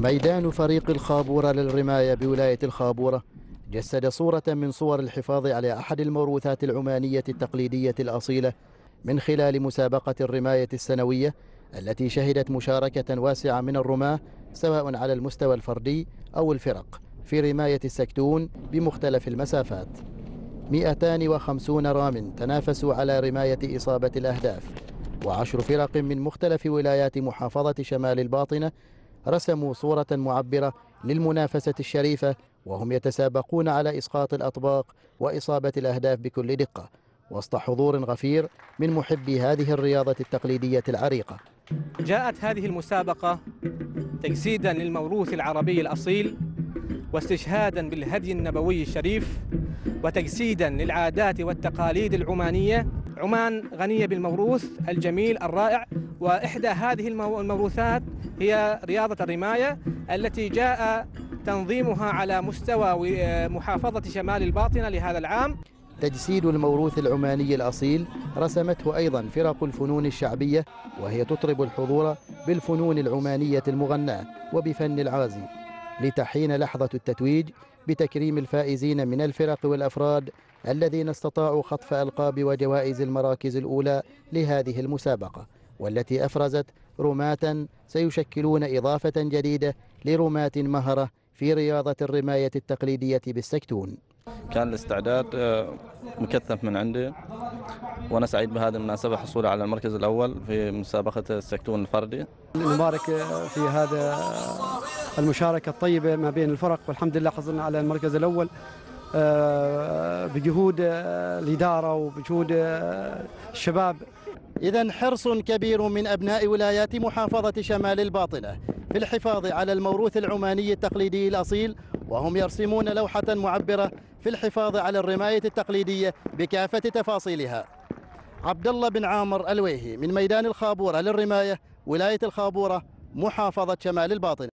ميدان فريق الخابورة للرماية بولاية الخابورة جسد صورة من صور الحفاظ على أحد الموروثات العمانية التقليدية الأصيلة من خلال مسابقة الرماية السنوية التي شهدت مشاركة واسعة من الرماة سواء على المستوى الفردي أو الفرق في رماية السكتون بمختلف المسافات. 250 رام تنافسوا على رماية إصابة الأهداف، و10 فرق من مختلف ولايات محافظة شمال الباطنة رسموا صورة معبرة للمنافسة الشريفة، وهم يتسابقون على إسقاط الأطباق وإصابة الأهداف بكل دقة وسط حضور غفير من محبي هذه الرياضة التقليدية العريقة. جاءت هذه المسابقة تجسيدا للموروث العربي الأصيل واستشهادا بالهدي النبوي الشريف وتجسيدا للعادات والتقاليد العمانية. عمان غنية بالموروث الجميل الرائع، وإحدى هذه الموروثات هي رياضة الرماية التي جاء تنظيمها على مستوى محافظة شمال الباطنة لهذا العام. تجسيد الموروث العماني الأصيل رسمته أيضا فرق الفنون الشعبية، وهي تطرب الحضور بالفنون العمانية المغناة وبفن العازي، لتحين لحظة التتويج بتكريم الفائزين من الفرق والأفراد الذين استطاعوا خطف ألقاب وجوائز المراكز الأولى لهذه المسابقة، والتي أفرزت رماة سيشكلون إضافة جديدة لرماة مهرة في رياضة الرماية التقليدية بالسكتون. كان الاستعداد مكثف من عندي، وأنا سعيد بهذه المناسبة حصولي على المركز الأول في مسابقة السكتون الفردي. نبارك في هذا المشاركة الطيبة ما بين الفرق، والحمد لله حصلنا على المركز الأول بجهود الإدارة وبجهود الشباب. إذن حرص كبير من أبناء ولايات محافظة شمال الباطنة في الحفاظ على الموروث العماني التقليدي الأصيل، وهم يرسمون لوحة معبرة في الحفاظ على الرماية التقليدية بكافة تفاصيلها. عبد الله بن عامر الويهي من ميدان الخابورة للرماية، ولاية الخابورة، محافظة شمال الباطنة.